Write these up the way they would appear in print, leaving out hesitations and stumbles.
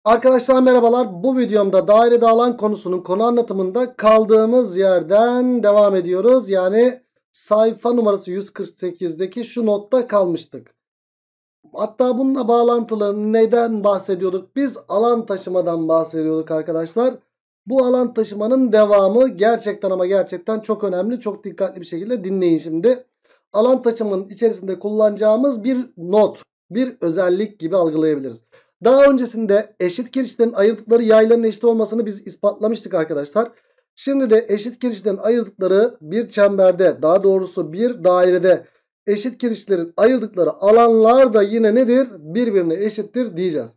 Arkadaşlar merhabalar. Bu videomda dairede alan konusunun konu anlatımında kaldığımız yerden devam ediyoruz. Yani sayfa numarası 148'deki şu notta kalmıştık. Hatta bununla bağlantılı neden bahsediyorduk? Biz alan taşımadan bahsediyorduk arkadaşlar. Bu alan taşımanın devamı gerçekten ama gerçekten çok önemli. Çok dikkatli bir şekilde dinleyin şimdi. Alan taşımanın içerisinde kullanacağımız bir not, bir özellik gibi algılayabiliriz. Daha öncesinde eşit kirişlerin ayırdıkları yayların eşit olmasını biz ispatlamıştık arkadaşlar. Şimdi de eşit kirişlerin ayırdıkları bir çemberde, daha doğrusu bir dairede eşit kirişlerin ayırdıkları alanlar da yine nedir? Birbirine eşittir diyeceğiz.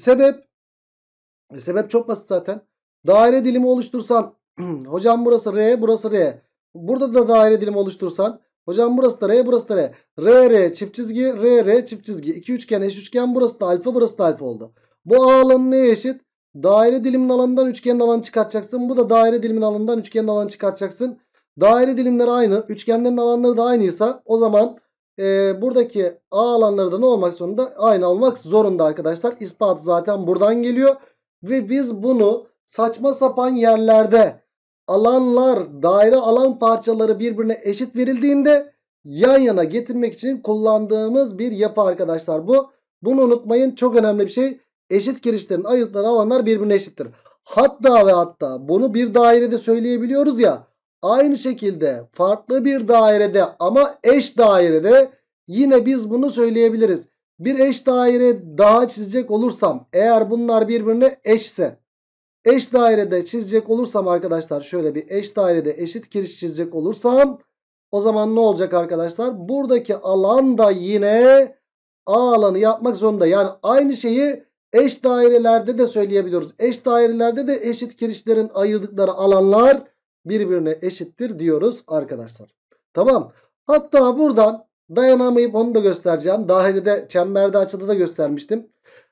Sebep çok basit zaten. Daire dilimi oluştursan hocam burası R, burası R. Burada da daire dilimi oluştursan hocam burası da R, burası da R. R, R çift çizgi, R, R çift çizgi. İki üçgen eş üçgen, burası da alfa, burası da alfa oldu. Bu A alanı neye eşit? Daire diliminin alanından üçgenin alanı çıkartacaksın. Bu da daire diliminin alanından üçgenin alanı çıkartacaksın. Daire dilimleri aynı. Üçgenlerin alanları da aynıysa o zaman buradaki A alanları da ne olmak zorunda? Aynı olmak zorunda arkadaşlar. İspatı zaten buradan geliyor. Ve biz bunu saçma sapan yerlerde alanlar, daire alan parçaları birbirine eşit verildiğinde yan yana getirmek için kullandığımız bir yapı arkadaşlar bu. Bunu unutmayın, çok önemli bir şey. Eşit kirişlerin ayırdıkları alanlar birbirine eşittir. Hatta ve hatta bunu bir dairede söyleyebiliyoruz ya. Aynı şekilde farklı bir dairede ama eş dairede yine biz bunu söyleyebiliriz. Bir eş daire daha çizecek olursam, eğer bunlar birbirine eşse, eş dairede çizecek olursam arkadaşlar, şöyle bir eş dairede eşit kiriş çizecek olursam o zaman ne olacak arkadaşlar? Buradaki alan da yine A alanı yapmak zorunda. Yani aynı şeyi eş dairelerde de söyleyebiliyoruz. Eş dairelerde de eşit kirişlerin ayırdıkları alanlar birbirine eşittir diyoruz arkadaşlar. Tamam. Hatta buradan dayanamayıp onu da göstereceğim. Dairede, çemberde, açıda da göstermiştim.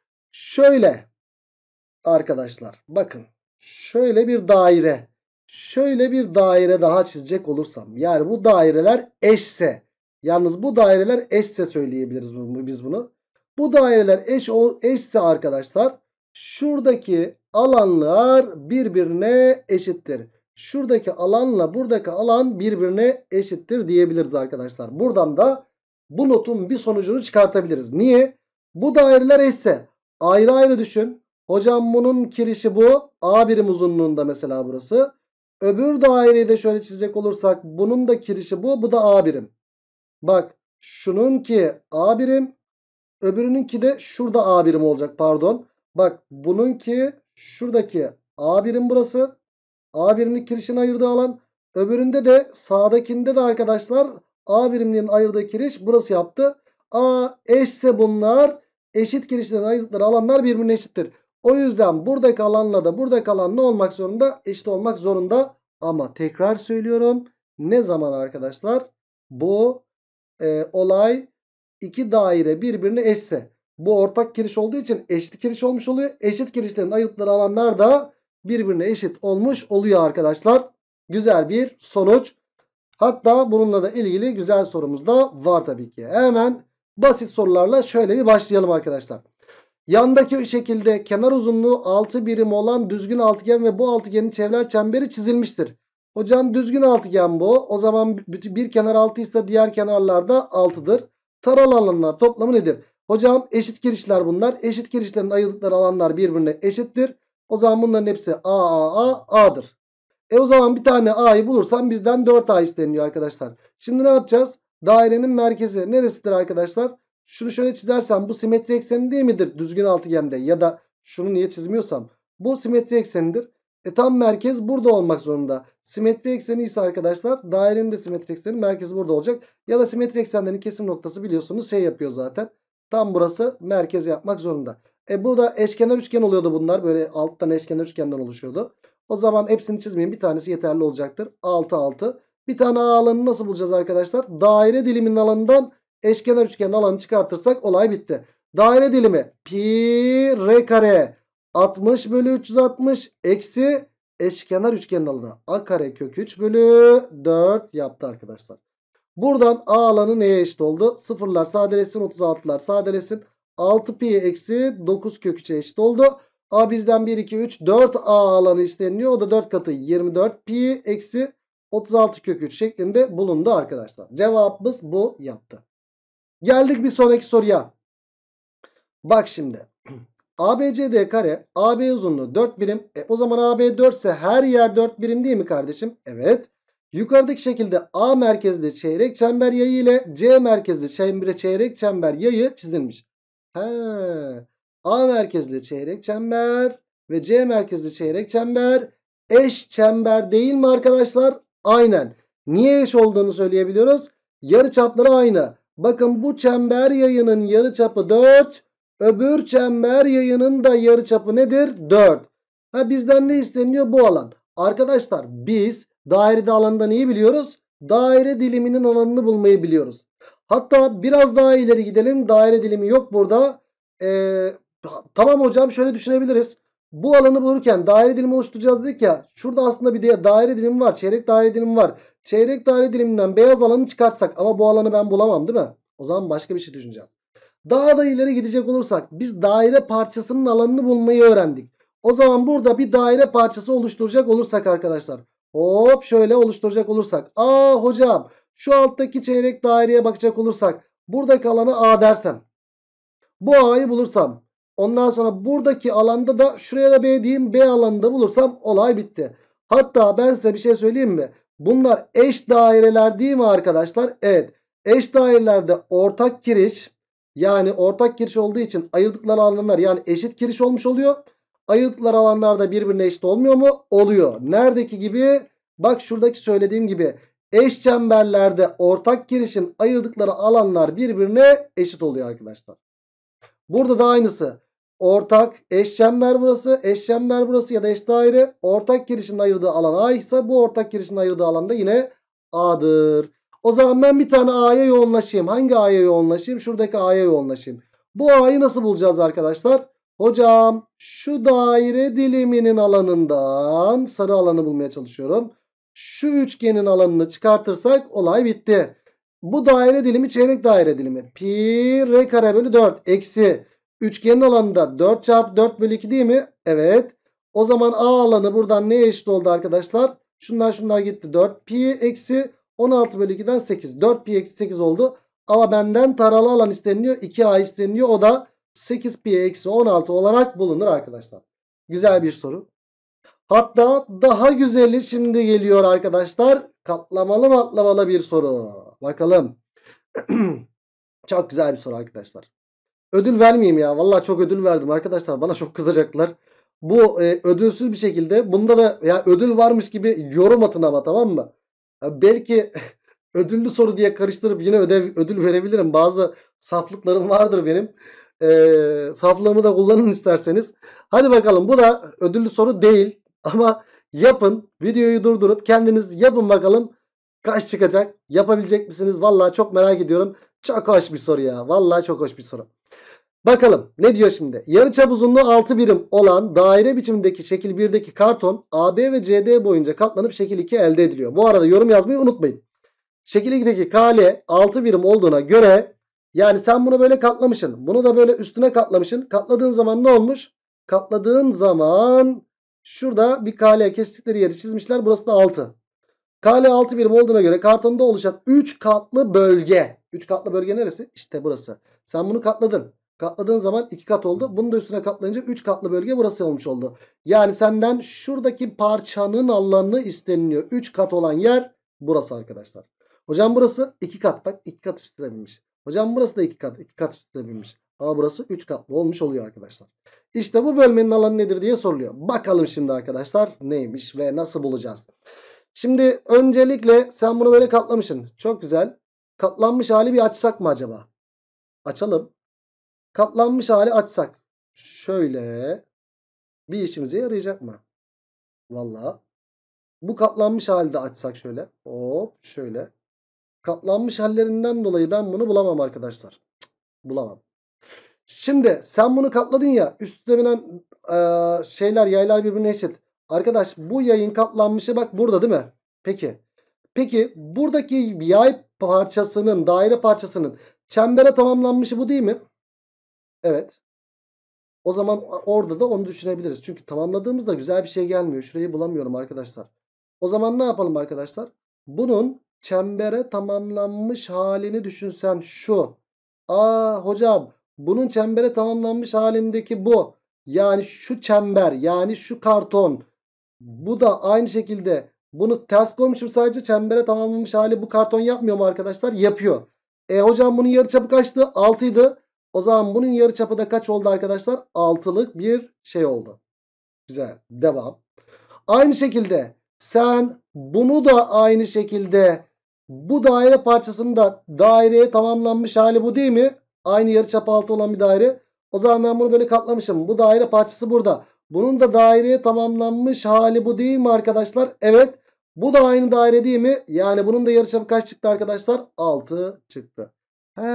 Şöyle arkadaşlar bakın. Şöyle bir daire. Şöyle bir daire daha çizecek olursam. Yani bu daireler eşse. Yalnız bu daireler eşse söyleyebiliriz biz bunu. Bu daireler eşse arkadaşlar, şuradaki alanlar birbirine eşittir. Şuradaki alanla buradaki alan birbirine eşittir diyebiliriz arkadaşlar. Buradan da bu notun bir sonucunu çıkartabiliriz. Niye? Bu daireler eşse ayrı ayrı düşün. Hocam bunun kirişi bu. A birim uzunluğunda mesela burası. Öbür daireyi de şöyle çizecek olursak bunun da kirişi bu. Bu da A birim. Bak şununki A birim. Öbürününki de şurada A birim olacak, pardon. Bak bununki şuradaki A birim burası. A birimlik kirişin ayırdığı alan. Öbüründe de sağdakinde de arkadaşlar A birimliğin ayırdığı kiriş burası yaptı. A eşse bunlar, eşit kirişlerin ayırdıkları alanlar birbirine eşittir. O yüzden buradaki alanla da buradaki alan ne olmak zorunda? Eşit olmak zorunda. Ama tekrar söylüyorum. Ne zaman arkadaşlar? Bu olay iki daire birbirine eşse. Bu ortak kiriş olduğu için eşit kiriş olmuş oluyor. Eşit kirişlerin ayırdıkları alanlar da birbirine eşit olmuş oluyor arkadaşlar. Güzel bir sonuç. Hatta bununla da ilgili güzel sorumuz da var tabii ki. Hemen basit sorularla şöyle bir başlayalım arkadaşlar. Yandaki şekilde kenar uzunluğu 6 birim olan düzgün altıgen ve bu altıgenin çevrel çemberi çizilmiştir. Hocam düzgün altıgen bu. O zaman bir kenar 6 ise diğer kenarlar da 6'dır. Taralı alanlar toplamı nedir? Hocam eşit kirişler bunlar. Eşit kirişlerin ayırdıkları alanlar birbirine eşittir. O zaman bunların hepsi A'dır. O zaman bir tane A'yı bulursam bizden 4A isteniyor arkadaşlar. Şimdi ne yapacağız? Dairenin merkezi neresidir arkadaşlar? Şunu şöyle çizersem bu simetri ekseni değil midir düzgün altıgende? Ya da şunu niye çizmiyorsam bu simetri eksenidir. Tam merkez burada olmak zorunda. Simetri ekseni ise arkadaşlar dairenin de simetri ekseni merkezi burada olacak. Ya da simetri eksenlerin kesim noktası biliyorsunuz şey yapıyor zaten. Tam burası merkez yapmak zorunda. Bu da eşkenar üçgen oluyordu bunlar. Böyle alttan eşkenar üçgenden oluşuyordu. O zaman hepsini çizmeyin. Bir tanesi yeterli olacaktır. 6 6. Bir tane A alanını nasıl bulacağız arkadaşlar? Daire diliminin alanından eşkenar üçgenin alanını çıkartırsak olay bitti. Daire dilimi pi r kare 60 bölü 360 eksi eşkenar üçgenin alanı a kare kök 3 bölü 4 yaptı arkadaşlar. Buradan A alanı neye eşit oldu? Sıfırlar sadeleşsin, 36'lar sadeleşsin. 6 pi eksi 9 kök 3'e eşit oldu. A bizden 1, 2, 3, 4 A alanı isteniyor. O da 4 katı 24 pi eksi 36 kök 3 şeklinde bulundu arkadaşlar. Cevabımız bu yaptı. Geldik bir sonraki soruya. Bak şimdi. ABCD kare AB uzunluğu 4 birim. O zaman AB 4 ise her yer 4 birim değil mi kardeşim? Evet. Yukarıdaki şekilde A merkezli çeyrek çember yayı ile C merkezli çeyrek çember yayı çizilmiş. He. A merkezli çeyrek çember ve C merkezli çeyrek çember eş çember değil mi arkadaşlar? Aynen. Niye eş olduğunu söyleyebiliyoruz? Yarıçapları aynı. Bakın bu çember yayının yarıçapı 4. Öbür çember yayının da yarıçapı nedir? 4. Ha, bizden ne isteniyor? Bu alan. Arkadaşlar biz dairede alandan iyi biliyoruz. Daire diliminin alanını bulmayı biliyoruz. Hatta biraz daha ileri gidelim. Daire dilimi yok burada. Tamam hocam, şöyle düşünebiliriz. Bu alanı bulurken daire dilimi oluşturacağız dedik ya. Şurada aslında bir daire dilimi var. Çeyrek daire dilimi var. Çeyrek daire diliminden beyaz alanı çıkartsak ama bu alanı ben bulamam değil mi? O zaman başka bir şey düşüneceğiz. Daha da ileri gidecek olursak biz daire parçasının alanını bulmayı öğrendik. O zaman burada bir daire parçası oluşturacak olursak arkadaşlar. Hop şöyle oluşturacak olursak. Aa hocam, şu alttaki çeyrek daireye bakacak olursak buradaki alanı A dersem. Bu A'yı bulursam. Ondan sonra buradaki alanda da şuraya da B diyeyim. B alanını da bulursam olay bitti. Hatta ben size bir şey söyleyeyim mi? Bunlar eş daireler değil mi arkadaşlar? Evet. Eş dairelerde ortak kiriş, yani ortak kiriş olduğu için ayırdıkları alanlar yani eşit kiriş olmuş oluyor. Ayırdıkları alanlar da birbirine eşit olmuyor mu? Oluyor. Neredeki gibi? Bak şuradaki söylediğim gibi. Eş çemberlerde ortak kirişin ayırdıkları alanlar birbirine eşit oluyor arkadaşlar. Burada da aynısı. Ortak eşçember burası, eşçember burası ya da eş daire. Ortak kirişin ayırdığı alan A ise bu ortak kirişin ayırdığı alan da yine A'dır. O zaman ben bir tane A'ya yoğunlaşayım. Hangi A'ya yoğunlaşayım? Şuradaki A'ya yoğunlaşayım. Bu A'yı nasıl bulacağız arkadaşlar? Hocam şu daire diliminin alanından sarı alanı bulmaya çalışıyorum. Şu üçgenin alanını çıkartırsak olay bitti. Bu daire dilimi çeyrek daire dilimi. Pi r kare bölü 4 eksi üçgenin alanında 4 çarpı 4 bölü 2 değil mi? Evet. O zaman A alanı buradan neye eşit oldu arkadaşlar? Şunlar gitti. 4 pi eksi 16 bölü 2'den 8. 4 pi eksi 8 oldu. Ama benden taralı alan isteniliyor. 2A isteniliyor. O da 8 pi eksi 16 olarak bulunur arkadaşlar. Güzel bir soru. Hatta daha güzeli şimdi geliyor arkadaşlar. Katlamalı matlamalı bir soru. Bakalım. Çok güzel bir soru arkadaşlar. Ödül vermeyeyim ya. Vallahi çok ödül verdim arkadaşlar. Bana çok kızacaklar. Bu ödülsüz bir şekilde. Bunda da ya ödül varmış gibi yorum atın ama, tamam mı? Belki ödüllü soru diye karıştırıp yine ödül verebilirim. Bazı saflıklarım vardır benim. Saflığımı da kullanın isterseniz. Hadi bakalım, bu da ödüllü soru değil. Ama yapın. Videoyu durdurup kendiniz yapın bakalım. Kaç çıkacak? Yapabilecek misiniz? Vallahi çok merak ediyorum. Çok hoş bir soru ya. Vallahi çok hoş bir soru. Bakalım ne diyor şimdi? Yarıçap uzunluğu 6 birim olan daire biçimindeki şekil 1'deki karton AB ve CD boyunca katlanıp şekil 2 elde ediliyor. Bu arada yorum yazmayı unutmayın. Şekil 2'deki kale 6 birim olduğuna göre, yani sen bunu böyle katlamışsın. Bunu da böyle üstüne katlamışsın. Katladığın zaman ne olmuş? Katladığın zaman şurada bir kale kestikleri yeri çizmişler. Burası da 6. Kale 6 birim olduğuna göre kartonda oluşan 3 katlı bölge. 3 katlı bölge neresi? İşte burası. Sen bunu katladın. Katladığın zaman 2 kat oldu. Bunu da üstüne katlayınca 3 katlı bölge burası olmuş oldu. Yani senden şuradaki parçanın alanı isteniliyor. 3 kat olan yer burası arkadaşlar. Hocam burası 2 kat. Bak 2 kat üstüne binmiş. Hocam burası da 2 kat. 2 kat üstüne binmiş. Ama burası 3 katlı olmuş oluyor arkadaşlar. İşte bu bölmenin alanı nedir diye soruluyor. Bakalım şimdi arkadaşlar neymiş ve nasıl bulacağız. Şimdi öncelikle sen bunu böyle katlamışsın. Çok güzel. Katlanmış hali bir açsak mı acaba? Açalım. Katlanmış hali açsak. Şöyle. Bir işimize yarayacak mı? Vallahi. Bu katlanmış halde açsak şöyle. Hop şöyle. Katlanmış hallerinden dolayı ben bunu bulamam arkadaşlar. Cık, bulamam. Şimdi sen bunu katladın ya. Üstüne binen yaylar birbirine eşit. Arkadaş bu yayın katlanmışı bak burada değil mi? Peki. Peki buradaki yay parçasının, daire parçasının çembere tamamlanmışı bu değil mi? Evet. O zaman orada da onu düşünebiliriz. Çünkü tamamladığımızda güzel bir şey gelmiyor. Şurayı bulamıyorum arkadaşlar. O zaman ne yapalım arkadaşlar? Bunun çembere tamamlanmış halini düşünsen şu. Aa hocam, bunun çembere tamamlanmış halindeki bu. Yani şu çember, yani şu karton. Bu da aynı şekilde, bunu ters koymuşum, sadece çembere tamamlanmış hali bu karton yapmıyor mu arkadaşlar? Yapıyor. Hocam bunun yarıçapı kaçtı? 6 idi. O zaman bunun yarıçapı da kaç oldu arkadaşlar? 6'lık bir şey oldu. Güzel. Devam. Aynı şekilde sen bunu da aynı şekilde, bu daire parçasının da daireye tamamlanmış hali bu değil mi? Aynı yarıçapı 6 olan bir daire. O zaman ben bunu böyle katlamışım. Bu daire parçası burada. Bunun da daireye tamamlanmış hali bu değil mi arkadaşlar? Evet. Bu da aynı daire değil mi? Yani bunun da yarıçapı kaç çıktı arkadaşlar? 6 çıktı. He.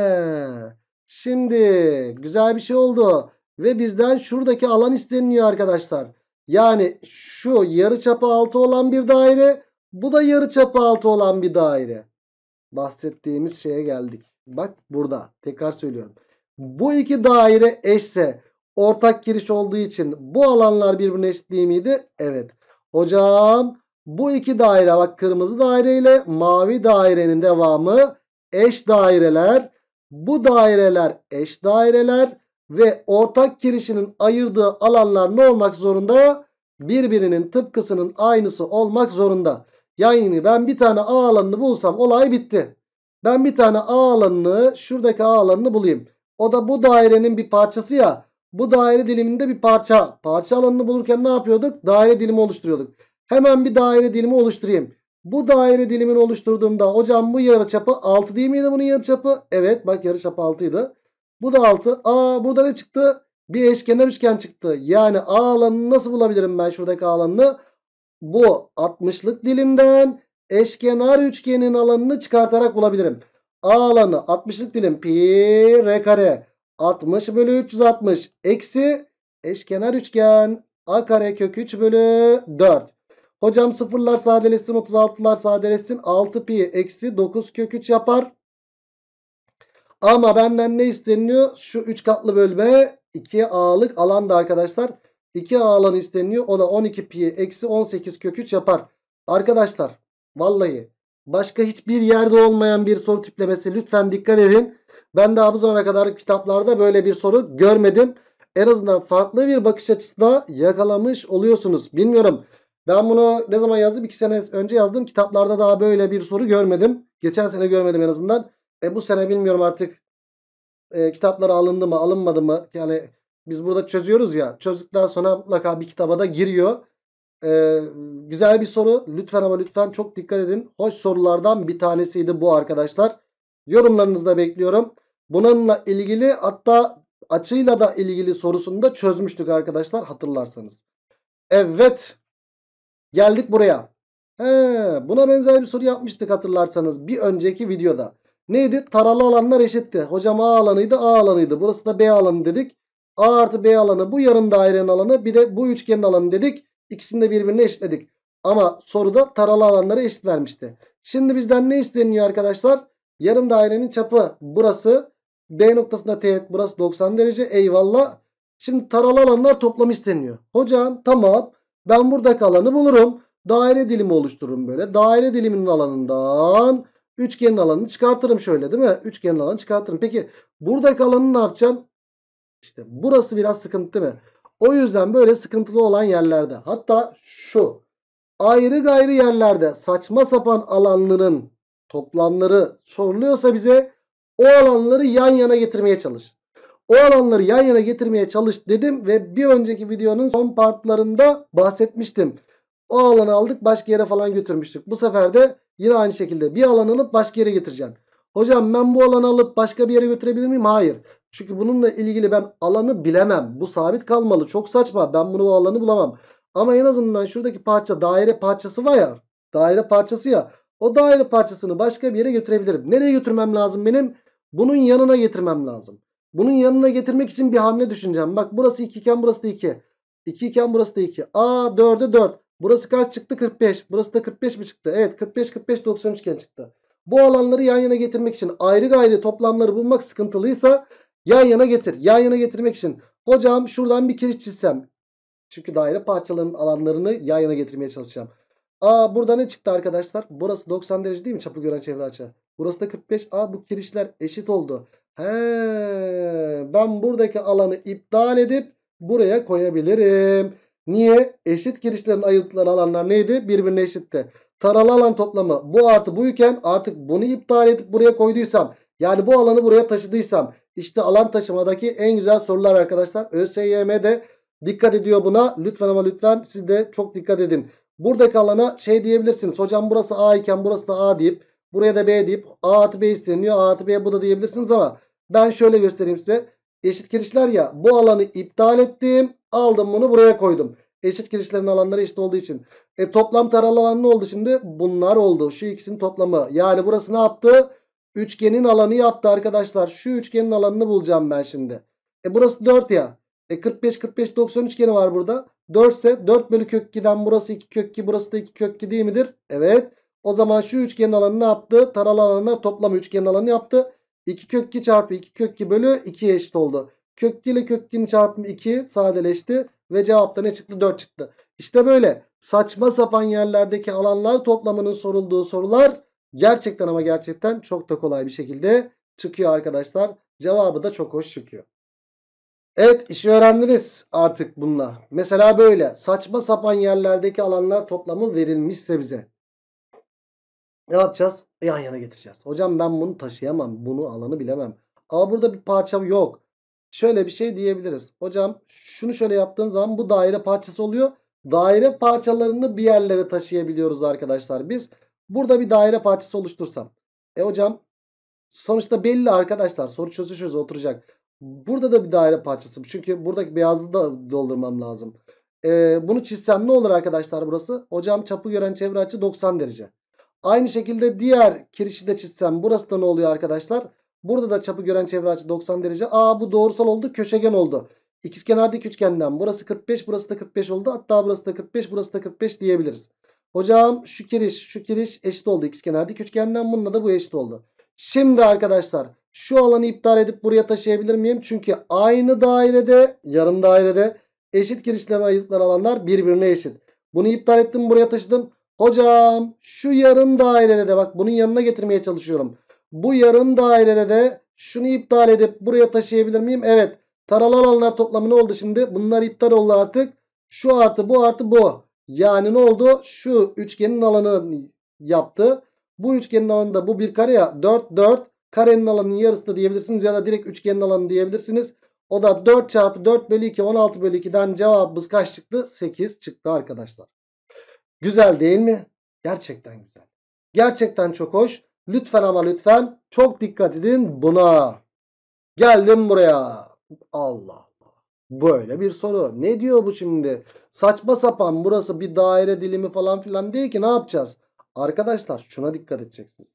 Şimdi güzel bir şey oldu. Ve bizden şuradaki alan isteniyor arkadaşlar. Yani şu yarıçapı 6 olan bir daire, bu da yarıçapı 6 olan bir daire. Bahsettiğimiz şeye geldik. Bak burada tekrar söylüyorum. Bu iki daire eşse, ortak giriş olduğu için bu alanlar birbirine eşit değil miydi? Evet. Hocam bu iki daire, bak kırmızı daire ile mavi dairenin devamı eş daireler. Bu daireler eş daireler ve ortak girişinin ayırdığı alanlar ne olmak zorunda? Birbirinin tıpkısının aynısı olmak zorunda. Yani ben bir tane A alanını bulsam olay bitti. Ben bir tane A alanını, şuradaki A alanını bulayım. O da bu dairenin bir parçası ya. Bu daire diliminde bir parça. Parça alanını bulurken ne yapıyorduk? Daire dilimi oluşturuyorduk. Hemen bir daire dilimi oluşturayım. Bu daire dilimini oluşturduğumda hocam bu yarıçapı 6 değil miydi bunun yarıçapı? Evet bak yarıçapı 6 idi. Bu da 6. Burada ne çıktı? Bir eşkenar üçgen çıktı. Yani A alanını nasıl bulabilirim ben şuradaki A alanını? Bu 60'lık dilimden eşkenar üçgenin alanını çıkartarak bulabilirim. A alanı 60'lık dilim pi r kare 60 bölü 360 eksi eşkenar üçgen a kare kök 3 bölü 4. Hocam sıfırlar sadeleşsin, 36'lar sadeleşsin, 6 pi eksi 9 kök 3 yapar. Ama benden ne isteniyor? Şu 3 katlı bölme 2A'lık alanda arkadaşlar. 2A alanı isteniyor. O da 12 pi eksi 18 kök 3 yapar. Arkadaşlar vallahi başka hiçbir yerde olmayan bir soru tiplemesi, lütfen dikkat edin. Ben daha bu zamana kadar kitaplarda böyle bir soru görmedim. En azından farklı bir bakış açısına yakalamış oluyorsunuz. Bilmiyorum. Ben bunu ne zaman yazdım? 2 sene önce yazdım. Kitaplarda daha böyle bir soru görmedim. Geçen sene görmedim en azından. Bu sene bilmiyorum artık kitaplara alındı mı alınmadı mı? Yani biz burada çözüyoruz ya. Çözdükten sonra mutlaka bir kitaba da giriyor. Güzel bir soru. Lütfen ama lütfen çok dikkat edin. Hoş sorulardan bir tanesiydi bu arkadaşlar. Yorumlarınızı da bekliyorum. Bununla ilgili, hatta açıyla da ilgili sorusunu da çözmüştük arkadaşlar, hatırlarsanız. Evet. Geldik buraya. Buna benzer bir soru yapmıştık hatırlarsanız bir önceki videoda. Neydi? Taralı alanlar eşitti. Hocam A alanıydı, A alanıydı. Burası da B alanı dedik. A artı B alanı bu yarım dairenin alanı, bir de bu üçgenin alanı dedik. İkisini de birbirine eşitledik. Ama soruda taralı alanları eşit vermişti. Şimdi bizden ne isteniyor arkadaşlar? Yarım dairenin çapı burası. B noktasında teğet, burası 90 derece. Eyvallah. Şimdi taralı alanlar toplamı isteniyor. Hocam tamam. Ben buradaki alanı bulurum. Daire dilimi oluştururum böyle. Daire diliminin alanından üçgenin alanını çıkartırım şöyle, değil mi? Üçgenin alanını çıkartırım. Peki buradaki alanı ne yapacaksın? İşte burası biraz sıkıntı değil mi? O yüzden böyle sıkıntılı olan yerlerde, hatta şu ayrı gayrı yerlerde saçma sapan alanların toplamları soruluyorsa bize, o alanları yan yana getirmeye çalış. O alanları yan yana getirmeye çalış dedim ve bir önceki videonun son partlarında bahsetmiştim. O alanı aldık, başka yere falan götürmüştük. Bu sefer de yine aynı şekilde bir alan alıp başka yere getireceğim. Hocam ben bu alanı alıp başka bir yere götürebilir miyim? Hayır. Çünkü bununla ilgili ben alanı bilemem. Bu sabit kalmalı. Çok saçma. Ben bunu, o alanı bulamam. Ama en azından şuradaki parça daire parçası var ya. Daire parçası ya. O daire parçasını başka bir yere götürebilirim. Nereye götürmem lazım benim? Bunun yanına getirmem lazım. Bunun yanına getirmek için bir hamle düşüneceğim. Bak burası 2 iken burası da 2. 2 iken burası da 2. 4'e 4. Burası kaç çıktı? 45. Burası da 45 mi çıktı? Evet 45 45 93 iken çıktı. Bu alanları yan yana getirmek için ayrı gayrı toplamları bulmak sıkıntılıysa yan yana getir. Yan yana getirmek için Hocam şuradan bir kiriş çizsem. Çünkü daire parçalarının alanlarını yan yana getirmeye çalışacağım. Burada ne çıktı arkadaşlar? Burası 90 derece değil mi? Çapı gören çevre açı. Burası da 45. Bu kirişler eşit oldu. Ben buradaki alanı iptal edip buraya koyabilirim. Niye? Eşit kirişlerin ayırdıkları alanlar neydi? Birbirine eşitti. Taralı alan toplamı bu artı bu iken artık bunu iptal edip buraya koyduysam, yani bu alanı buraya taşıdıysam, işte alan taşımadaki en güzel sorular arkadaşlar. ÖSYM'de dikkat ediyor buna. Lütfen ama lütfen siz de çok dikkat edin. Buradaki alana şey diyebilirsiniz. Hocam burası A iken burası da A deyip buraya da B deyip A artı B isteniyor. A artı B bu da diyebilirsiniz ama ben şöyle göstereyim size. Eşit kirişler ya, bu alanı iptal ettim. Aldım bunu buraya koydum. Eşit kirişlerin alanları eşit olduğu için. Toplam taralı alan ne oldu şimdi? Bunlar oldu. Şu ikisinin toplamı. Yani burası ne yaptı? Üçgenin alanı yaptı arkadaşlar. Şu üçgenin alanını bulacağım ben şimdi. Burası 4 ya. 45 45 90 üçgeni var burada. 4 ise 4 bölü kök 2'den burası 2 kök 2, burası da 2 kök 2 değil midir? Evet. O zaman şu üçgenin alanı ne yaptı? Taralı alanına toplamı üçgenin alanı yaptı. 2 kök 2 çarpı 2 kök 2 bölü 2'ye eşit oldu. Kök 2 ile kök 2'nin çarpımı 2 sadeleşti. Ve cevapta ne çıktı? 4 çıktı. İşte böyle saçma sapan yerlerdeki alanlar toplamının sorulduğu sorular gerçekten ama gerçekten çok da kolay bir şekilde çıkıyor arkadaşlar. Cevabı da çok hoş çıkıyor. Evet, işi öğrendiniz artık bununla. Mesela böyle saçma sapan yerlerdeki alanlar toplamı verilmişse bize ne yapacağız? Yan yana getireceğiz. Hocam ben bunu taşıyamam. Bunu alanı bilemem. Ama burada bir parça yok. Şöyle bir şey diyebiliriz. Hocam şunu şöyle yaptığım zaman bu daire parçası oluyor. Daire parçalarını bir yerlere taşıyabiliyoruz arkadaşlar. Biz burada bir daire parçası oluştursam. Hocam sonuçta belli arkadaşlar. Soru çözüşürüz oturacak. Burada da bir daire parçası. Çünkü buradaki beyazı da doldurmam lazım. Bunu çizsem ne olur arkadaşlar burası? Hocam çapı gören çevre açı 90 derece. Aynı şekilde diğer kirişi de çizsem burası da ne oluyor arkadaşlar? Burada da çapı gören çevre açı 90 derece. Bu doğrusal oldu, köşegen oldu. İkizkenar dik üçgenden burası 45, burası da 45 oldu. Hatta burası da 45, burası da 45 diyebiliriz. Hocam şu kiriş eşit oldu ikizkenar dik üçgenden, bununla da bu eşit oldu. Şimdi arkadaşlar şu alanı iptal edip buraya taşıyabilir miyim? Çünkü aynı dairede, yarım dairede eşit kirişlerin ayırdıkları alanlar birbirine eşit. Bunu iptal ettim, buraya taşıdım. Hocam şu yarım dairede de bak bunun yanına getirmeye çalışıyorum. Bu yarım dairede de şunu iptal edip buraya taşıyabilir miyim? Evet. Taralı alanlar toplamı ne oldu şimdi? Bunlar iptal oldu artık. Şu artı bu artı bu. Yani ne oldu? Şu üçgenin alanı yaptı. Bu üçgenin alanında bu bir kare ya. 4 4. Karenin alanının yarısı da diyebilirsiniz. Ya da direkt üçgenin alanı diyebilirsiniz. O da 4 çarpı 4 bölü 2 16 bölü 2'den cevabımız kaç çıktı? 8 çıktı arkadaşlar. Güzel değil mi? Gerçekten güzel. Gerçekten çok hoş. Lütfen ama lütfen çok dikkat edin buna. Geldim buraya. Allah Allah. Böyle bir soru. Ne diyor bu şimdi? Saçma sapan, burası bir daire dilimi falan filan değil ki, ne yapacağız? Arkadaşlar şuna dikkat edeceksiniz.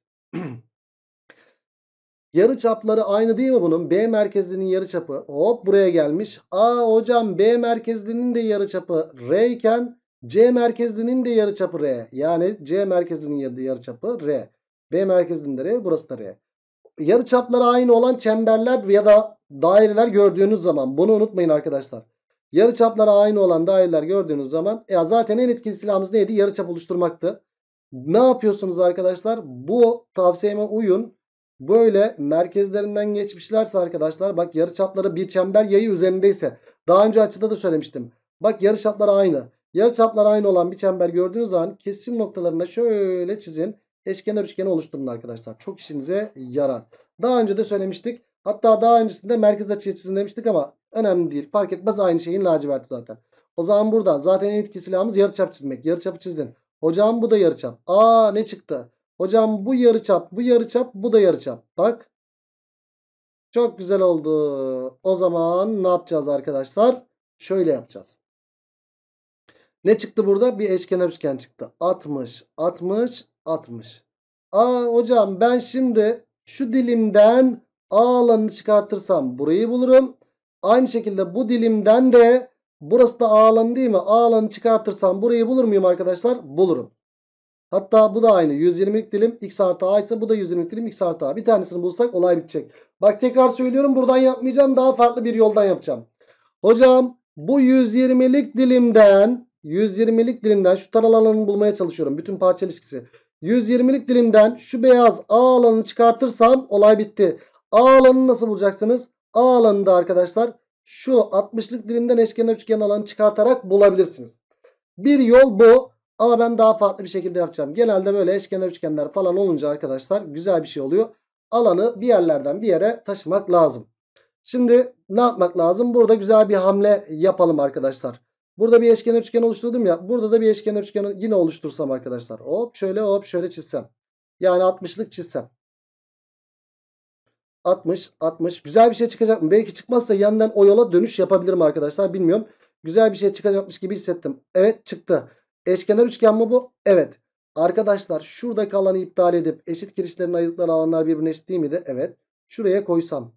Yarı çapları aynı değil mi bunun? B merkezlinin yarı çapı hop buraya gelmiş. Hocam B merkezlinin de yarı çapı R iken C merkezlinin de yarı çapı R. Yani C merkezlinin yarı çapı R. B merkezlinin de R, burası da R. Yarı çapları aynı olan çemberler ya da daireler gördüğünüz zaman, bunu unutmayın arkadaşlar. Yarı çapları aynı olan daireler gördüğünüz zaman zaten en etkili silahımız neydi? Yarı çap oluşturmaktı. Ne yapıyorsunuz arkadaşlar? Bu tavsiyeme uyun. Böyle merkezlerinden geçmişlerse arkadaşlar, bak yarıçapları bir çember yayı üzerindeyse, daha önce açıda da söylemiştim. Bak yarıçapları aynı. Yarıçapları aynı olan bir çember gördüğünüz zaman kesim noktalarına şöyle çizin. Eşkenar üçgeni oluşturun arkadaşlar. Çok işinize yarar. Daha önce de söylemiştik. Hatta daha öncesinde merkez açıya çizin demiştik ama önemli değil. Fark etmez, aynı şeyin laciverti zaten. O zaman burada zaten en etkili silahımız yarıçap çizmek. Yarıçapı çizdin. Hocam bu da yarıçap. Ne çıktı? Hocam bu yarıçap, bu yarıçap, bu da yarıçap. Bak. Çok güzel oldu. O zaman ne yapacağız arkadaşlar? Şöyle yapacağız. Ne çıktı burada? Bir eşkenar üçgen çıktı. 60, 60, 60. Hocam ben şimdi şu dilimden A alanını çıkartırsam burayı bulurum. Aynı şekilde bu dilimden de burası da A alanı değil mi? A alanı çıkartırsam burayı bulur muyum arkadaşlar? Bulurum. Hatta bu da aynı. 120'lik dilim x artı a ise bu da 120'lik dilim x artı a. Bir tanesini bulsak olay bitecek. Bak tekrar söylüyorum, buradan yapmayacağım. Daha farklı bir yoldan yapacağım. Hocam bu 120'lik dilimden şu taralı alanını bulmaya çalışıyorum. Bütün parça ilişkisi. 120'lik dilimden şu beyaz A alanını çıkartırsam olay bitti. A alanını nasıl bulacaksınız? A alanını da arkadaşlar şu 60'lık dilimden eşkenar üçgen alanı çıkartarak bulabilirsiniz. Bir yol bu. Ama ben daha farklı bir şekilde yapacağım. Genelde böyle eşkenar üçgenler falan olunca arkadaşlar güzel bir şey oluyor. Alanı bir yerlerden bir yere taşımak lazım. Şimdi ne yapmak lazım? Burada güzel bir hamle yapalım arkadaşlar. Burada bir eşkenar üçgen oluşturdum ya. Burada da bir eşkenar üçgen yine oluştursam arkadaşlar. Hop şöyle çizsem. Yani 60'lık çizsem. 60 60 güzel bir şey çıkacak mı? Belki çıkmazsa yeniden o yola dönüş yapabilirim arkadaşlar. Bilmiyorum. Güzel bir şey çıkacakmış gibi hissettim. Evet çıktı. Eşkenar üçgen mi bu? Evet. Arkadaşlar şuradaki alanı iptal edip eşit kirişlerin ayırdıkları alanlar birbirine eşit değil miydi? Evet. Şuraya koysam.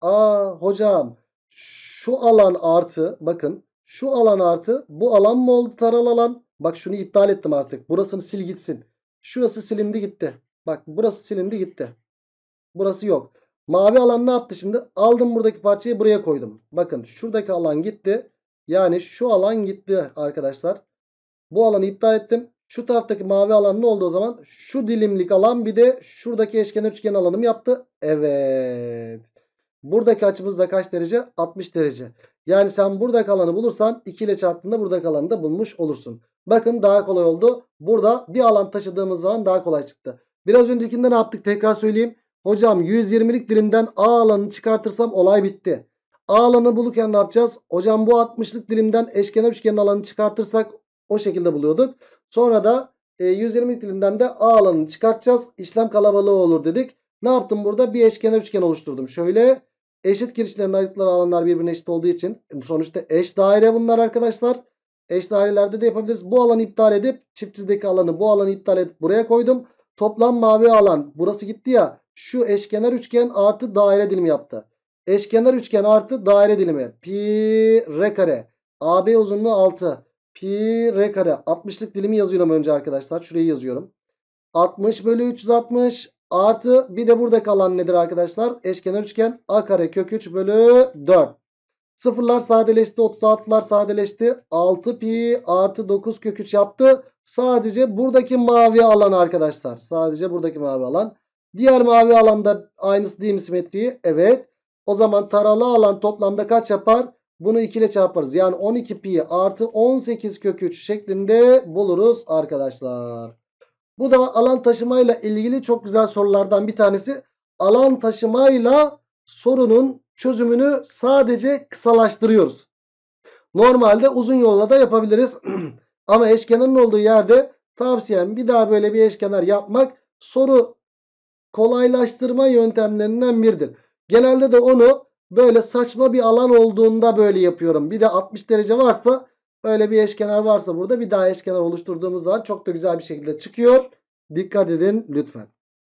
Hocam şu alan artı bakın şu alan artı bu alan mı oldu taralı alan? Bak şunu iptal ettim artık. Burasını sil gitsin. Şurası silindi gitti. Bak burası silindi gitti. Burası yok. Mavi alan ne yaptı şimdi? Aldım buradaki parçayı buraya koydum. Bakın şuradaki alan gitti. Yani şu alan gitti arkadaşlar. Bu alanı iptal ettim. Şu taraftaki mavi alan ne oldu o zaman? Şu dilimlik alan bir de şuradaki eşkenar üçgen alanım yaptı. Evet. Buradaki açımız da kaç derece? 60 derece. Yani sen buradaki alanı bulursan 2 ile çarptığında buradaki alanı da bulmuş olursun. Bakın daha kolay oldu. Burada bir alan taşıdığımız zaman daha kolay çıktı. Biraz öncekinde ne yaptık? Tekrar söyleyeyim. Hocam 120'lik dilimden A alanını çıkartırsam olay bitti. A alanı bulurken ne yapacağız? Hocam bu 60'lık dilimden eşkenar üçgenin alanını çıkartırsak o şekilde buluyorduk. Sonra da 120'lik dilimden de A alanını çıkartacağız. İşlem kalabalığı olur dedik. Ne yaptım burada? Bir eşkenar üçgen oluşturdum. Şöyle eşit kirişlerin ayırdıkları alanlar birbirine eşit olduğu için sonuçta eş daire bunlar arkadaşlar. Eş dairelerde de yapabiliriz. Bu alanı iptal edip çift çizdeki alanı bu alanı iptal edip buraya koydum. Toplam mavi alan burası gitti ya. Şu eşkenar üçgen artı daire dilimi yaptı. Eşkenar üçgen artı daire dilimi. Pi r kare. AB uzunluğu 6. Pi r kare. 60'lık dilimi yazıyorum önce arkadaşlar. Şurayı yazıyorum. 60 bölü 360 artı bir de burada kalan nedir arkadaşlar? Eşkenar üçgen a kare kök 3 bölü 4. Sıfırlar sadeleşti. 36'lar sadeleşti. 6 pi artı 9 kök 3 yaptı. Sadece buradaki mavi alan arkadaşlar. Sadece buradaki mavi alan. Diğer mavi alanda aynısı değil mi simetriği? Evet. O zaman taralı alan toplamda kaç yapar? Bunu 2 ile çarparız. Yani 12 pi artı 18 kök 3 şeklinde buluruz arkadaşlar. Bu da alan taşımayla ilgili çok güzel sorulardan bir tanesi. Alan taşımayla sorunun çözümünü sadece kısalaştırıyoruz. Normalde uzun yolla da yapabiliriz. Ama eşkenarın olduğu yerde tavsiyem bir daha böyle bir eşkenar yapmak soru kolaylaştırma yöntemlerinden biridir. Genelde de onu böyle saçma bir alan olduğunda böyle yapıyorum. Bir de 60 derece varsa öyle bir eşkenar varsa burada bir daha eşkenar oluşturduğumuz zaman çok da güzel bir şekilde çıkıyor. Dikkat edin lütfen.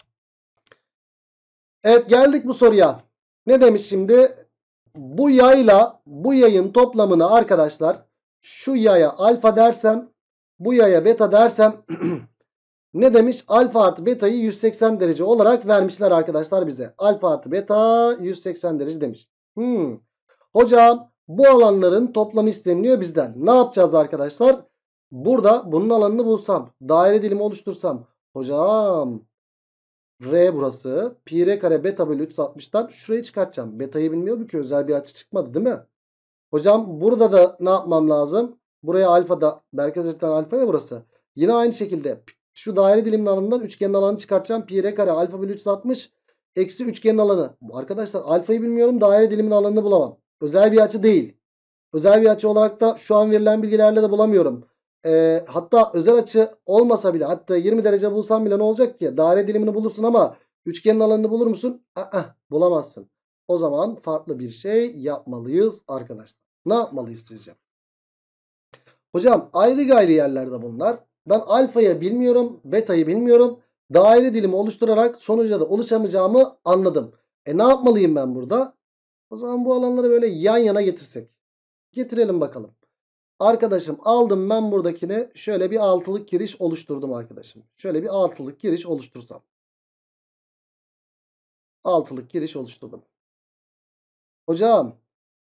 Evet geldik bu soruya. Ne demiş şimdi? Bu yayla bu yayın toplamını arkadaşlar şu yaya alfa dersem bu yaya beta dersem ne demiş? Alfa artı beta'yı 180 derece olarak vermişler arkadaşlar bize. Alfa artı beta 180 derece demiş. Hocam bu alanların toplamı isteniliyor bizden. Ne yapacağız arkadaşlar? Burada bunun alanını bulsam. Daire dilimi oluştursam. Hocam R burası. Pi r kare beta bölü 360'tan şurayı çıkartacağım. Beta'yı bilmiyorum ki özel bir açı çıkmadı değil mi? Hocam burada da ne yapmam lazım? Buraya alfa da merkez açıdan alfa ya burası. Yine aynı şekilde şu daire dilimin alanından üçgenin alanını çıkartacağım. Pi r kare alfa bölü 360 eksi üçgenin alanı. Arkadaşlar alfayı bilmiyorum, daire dilimin alanını bulamam. Özel bir açı değil. Özel bir açı olarak da şu an verilen bilgilerle de bulamıyorum. Hatta özel açı olmasa bile hatta 20 derece bulsam bile ne olacak ki? Daire dilimini bulursun ama üçgenin alanını bulur musun? Bulamazsın. O zaman farklı bir şey yapmalıyız arkadaşlar. Ne yapmalıyız sizce? Hocam ayrı gayrı yerlerde bunlar. Ben alfayı bilmiyorum, betayı bilmiyorum. Daire dilimi oluşturarak sonuca da ulaşamayacağımı anladım. Ne yapmalıyım ben burada? O zaman bu alanları böyle yan yana getirsek. Getirelim bakalım. Arkadaşım aldım ben buradakini, şöyle bir altılık giriş oluşturdum arkadaşım. Şöyle bir altılık giriş oluştursam. Altılık giriş oluşturdum. Hocam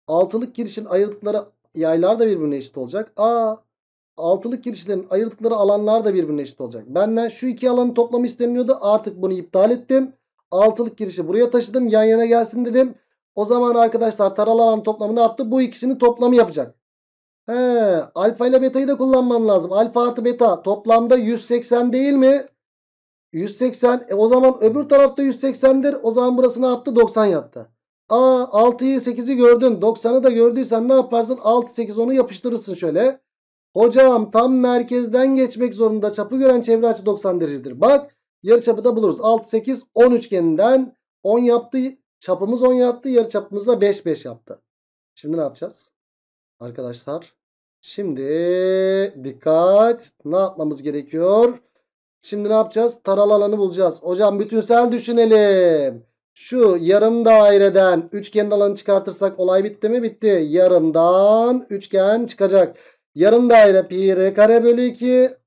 Altılık kirişin ayırdıkları yaylar da birbirine eşit olacak. Altılık kirişlerin ayırdıkları alanlar da birbirine eşit olacak. Benden şu iki alanın toplamı isteniyordu. Artık bunu iptal ettim. Altılık kirişi buraya taşıdım. Yan yana gelsin dedim. O zaman arkadaşlar taralı alan toplamı ne yaptı? Bu ikisinin toplamı yapacak. Alfa ile beta'yı da kullanmam lazım. Alfa artı beta toplamda 180 değil mi? 180. O zaman öbür tarafta 180'dir. O zaman burası ne yaptı? 90 yaptı. 6'yı 8'i gördün. 90'ı da gördüysen ne yaparsın? 6, 8, 10'u yapıştırırsın şöyle. Hocam tam merkezden geçmek zorunda. Çapı gören çevre açı 90 derecedir. Bak yarıçapı da buluruz. 6, 8, 10 üçgeninden 10 yaptı. Çapımız 10 yaptı. Yarıçapımız da 5, 5 yaptı. Şimdi ne yapacağız? Arkadaşlar. Şimdi dikkat. Ne yapmamız gerekiyor? Şimdi ne yapacağız? Taralı alanı bulacağız. Hocam bütünsel düşünelim. Şu yarım daireden üçgenin alanı çıkartırsak olay bitti mi? Bitti. Yarımdan üçgen çıkacak. Yarım daire pi r kare bölü 2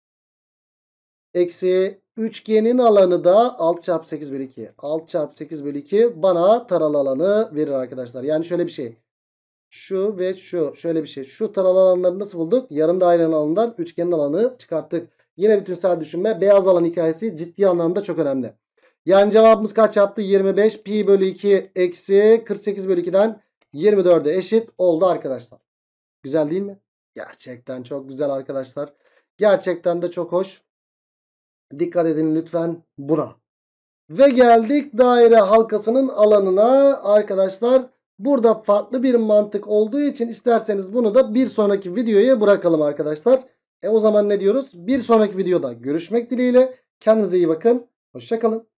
eksi üçgenin alanı da 6 çarpı 8 bölü 2. 6 çarpı 8 bölü 2 bana taralı alanı verir arkadaşlar. Yani şöyle bir şey. Şu ve şu. Şöyle bir şey. Şu taralı alanları nasıl bulduk? Yarım dairenin alanından üçgenin alanı çıkarttık. Yine bütünsel düşünme. Beyaz alan hikayesi ciddi anlamda çok önemli. Yani cevabımız kaç yaptı? 25 pi bölü 2 eksi 48 bölü 2'den 24'e eşit oldu arkadaşlar. Güzel değil mi? Gerçekten çok güzel arkadaşlar. Gerçekten de çok hoş. Dikkat edin lütfen buna. Ve geldik daire halkasının alanına arkadaşlar. Burada farklı bir mantık olduğu için isterseniz bunu da bir sonraki videoya bırakalım arkadaşlar. O zaman ne diyoruz? Bir sonraki videoda görüşmek dileğiyle. Kendinize iyi bakın. Hoşça kalın.